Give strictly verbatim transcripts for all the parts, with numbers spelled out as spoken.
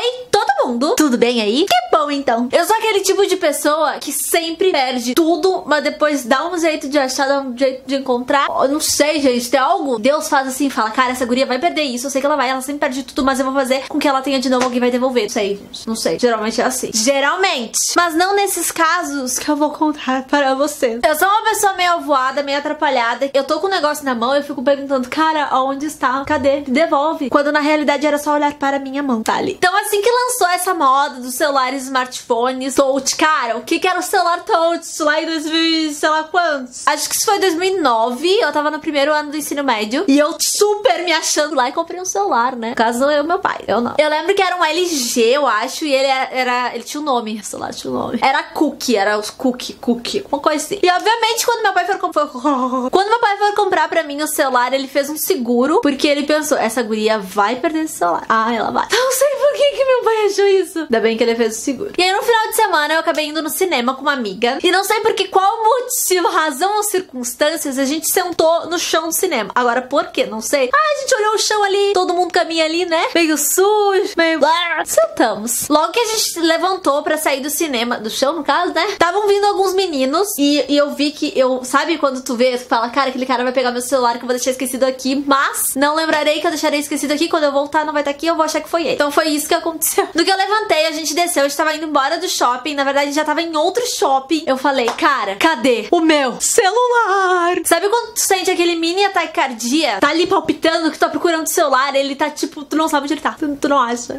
Ei, todo mundo? Tudo bem aí? Que bom, então. Eu sou aquele tipo de pessoa que sempre perde tudo, mas depois dá um jeito de achar, dá um jeito de encontrar. Eu não sei, gente, tem algo. Deus faz assim, fala, cara, essa guria vai perder isso, eu sei que ela vai, ela sempre perde tudo, mas eu vou fazer com que ela tenha de novo, alguém vai devolver. Não sei, gente, não sei. Geralmente é assim. Geralmente. Mas não nesses casos que eu vou contar para vocês. Eu sou uma pessoa meio avoada, meio atrapalhada. Eu tô com um negócio na mão, eu fico perguntando, cara, aonde está? Cadê? Devolve. Quando na realidade era só olhar para a minha mão, tá ali. Então assim que lançou essa moda dos celulares, smartphones, touch, cara, o que que era o celular touch lá em dois mil, sei lá quantos? Acho que isso foi dois mil e nove, eu tava no primeiro ano do ensino médio e eu super me achando lá e comprei um celular, né? No caso, eu e meu pai, eu não. Eu lembro que era um L G, eu acho, e ele era, era ele tinha um nome, o celular tinha um nome. Era Cookie, era os Cookie, Cookie, uma coisa assim. E obviamente quando meu pai foi comprar, quando meu pai foi comprar pra mim o celular, ele fez um seguro, porque ele pensou, essa guria vai perder esse celular. Ah, ela vai. Não sei por que que meu pai achou isso. Ainda bem que ele fez o seguro. E aí no final de semana eu acabei indo no cinema com uma amiga. E não sei por que, qual motivo, razão ou circunstâncias, a gente sentou no chão do cinema. Agora, por quê? Não sei. Ah, a gente olhou o chão ali, todo mundo caminha ali, né? Meio sujo, meio... Blá. Sentamos. Logo que a gente levantou pra sair do cinema, do chão no caso, né? Estavam vindo alguns meninos e, e eu vi que eu... Sabe quando tu vê, tu fala, cara, aquele cara vai pegar meu celular que eu vou deixar esquecido aqui, mas não lembrarei que eu deixarei esquecido aqui. Quando eu voltar não vai estar aqui, eu vou achar que foi ele. Então foi isso que aconteceu. No que eu levantei, a gente desceu, a gente tava indo embora do shopping. Na verdade, a gente já tava em outro shopping. Eu falei, cara, cadê o meu celular? Sabe quando tu sente aquele mini ataque cardíaco? Tá ali palpitando, que tu tá procurando o celular, ele tá tipo, tu não sabe onde ele tá. Tu, tu não acha.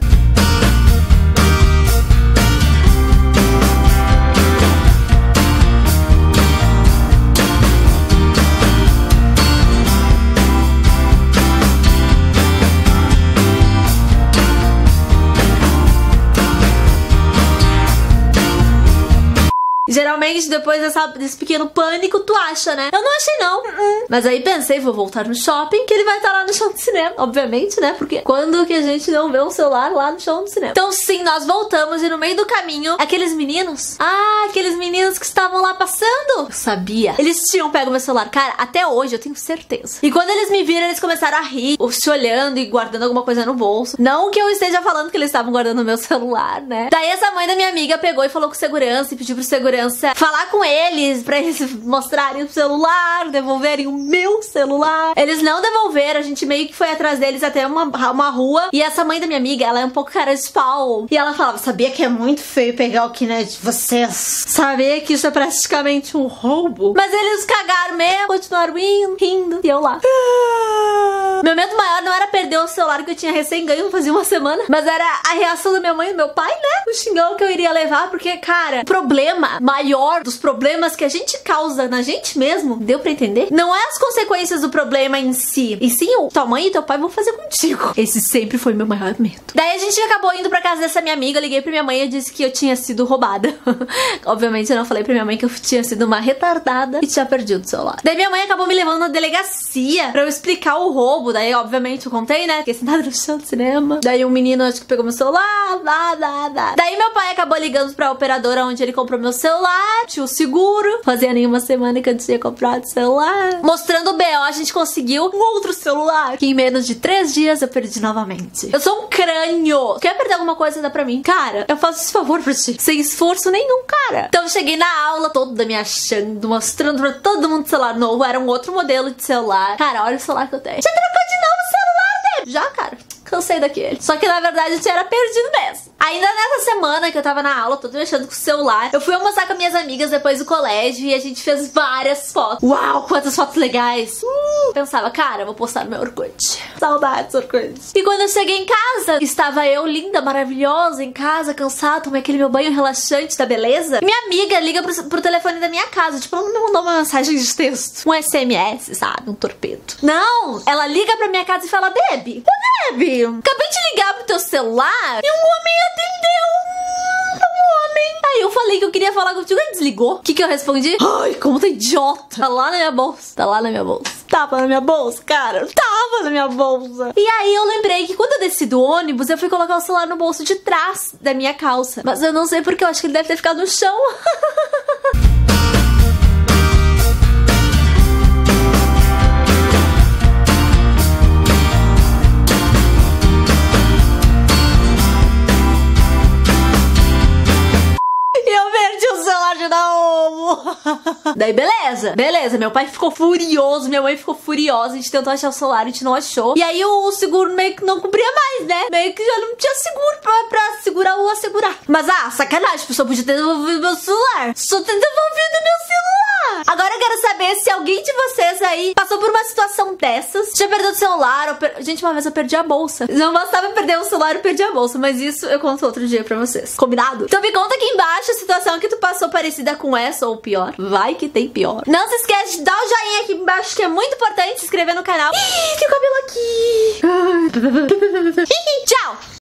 Geralmente, depois dessa, desse pequeno pânico, tu acha, né? Eu não achei, não. Uh-uh. Mas aí pensei, vou voltar no shopping, que ele vai estar lá no chão do cinema. Obviamente, né? Porque quando que a gente não vê um celular lá no chão do cinema? Então, sim, nós voltamos e no meio do caminho, aqueles meninos... Ah, aqueles meninos que estavam lá passando. Eu sabia. Eles tinham pego meu celular. Cara, até hoje, eu tenho certeza. E quando eles me viram, eles começaram a rir, ou se olhando e guardando alguma coisa no bolso. Não que eu esteja falando que eles estavam guardando o meu celular, né? Daí essa mãe da minha amiga pegou e falou com segurança e pediu pro segurança falar com eles pra eles mostrarem o celular, devolverem o meu celular. Eles não devolveram, a gente meio que foi atrás deles até uma, uma rua. E essa mãe da minha amiga, ela é um pouco cara de pau. E ela falava, sabia que é muito feio pegar o que não é de vocês? Sabia que isso é praticamente um roubo? Mas eles cagaram mesmo, continuaram indo, rindo. E eu lá. Meu medo maior não era perder o celular que eu tinha recém-ganho fazia uma semana, mas era a reação da minha mãe e do meu pai, né? O xingão que eu iria levar, porque, cara, o problema maior dos problemas que a gente causa na gente mesmo, deu pra entender? Não é as consequências do problema em si, e sim o tua mãe e teu pai vão fazer contigo. Esse sempre foi meu maior medo. Daí a gente acabou indo pra casa dessa minha amiga, eu liguei pra minha mãe e disse que eu tinha sido roubada. Obviamente eu não falei pra minha mãe que eu tinha sido uma retardada e tinha perdido o celular. Daí minha mãe acabou me levando na delegacia pra eu explicar o roubo. Daí, obviamente, eu contei, né? Fiquei sentada no chão do cinema. Daí um menino, acho que pegou meu celular, blá, blá, blá. Daí meu pai acabou ligando pra operadora onde ele comprou meu celular, tinha o seguro. Fazia nenhuma semana que eu tinha comprado celular. Mostrando o B O, a gente conseguiu um outro celular, que em menos de três dias eu perdi novamente. Eu sou um crânio. Quer perder alguma coisa, dá pra mim? Cara, eu faço esse favor pra ti. Sem esforço nenhum, cara. Então eu cheguei na aula toda me achando, mostrando pra todo mundo celular novo. Era um outro modelo de celular. Cara, olha o celular que eu tenho. Já trocou de novo o celular, né? Já, cara. Cansei daquele. Só que na verdade eu tinha era perdido mesmo. Ainda nessa semana que eu tava na aula, todo mexendo com o celular, eu fui almoçar com minhas amigas depois do colégio e a gente fez várias fotos. Uau, quantas fotos legais. Uh, pensava, cara, eu vou postar no meu Orkut. Saudades, Orkut. E quando eu cheguei em casa, estava eu linda, maravilhosa, em casa, cansada, tomei aquele meu banho relaxante da beleza. E minha amiga liga pro, pro telefone da minha casa. Tipo, ela não me mandou uma mensagem de texto, um S M S, sabe? Um torpedo. Não, ela liga pra minha casa e fala, Debbie, Debbie, acabei de ligar pro teu celular e um homem atendeu. Um homem. Aí eu falei que eu queria falar contigo. Ele desligou. O que que eu respondi? Ai, como tá idiota. Tá lá na minha bolsa. Tá lá na minha bolsa. Tava na minha bolsa, cara. Tava na minha bolsa. E aí eu lembrei que quando eu desci do ônibus, eu fui colocar o celular no bolso de trás da minha calça. Mas eu não sei porque, eu acho que ele deve ter ficado no chão. Daí beleza, beleza, meu pai ficou furioso, minha mãe ficou furiosa, a gente tentou achar o celular, a gente não achou. E aí o seguro meio que não cumpria mais, né? Meio que já não tinha seguro pra, pra segurar ou assegurar. Mas ah, sacanagem, a pessoa podia ter devolvido meu celular. Só ter devolvido meu celular. Agora eu quero saber se alguém de vocês aí passou por uma situação dessas, já perdeu o celular, ou per... gente, uma vez eu perdi a bolsa. Não bastava perder o celular, eu perdi a bolsa, mas isso eu conto outro dia pra vocês. Combinado? Então me conta aqui embaixo a situação que tu passou parecida com essa ou pior. Vai que tem pior. Não se esquece de dar o joinha aqui embaixo, que é muito importante, se inscrever no canal. Ih, tem o cabelo aqui. Tchau!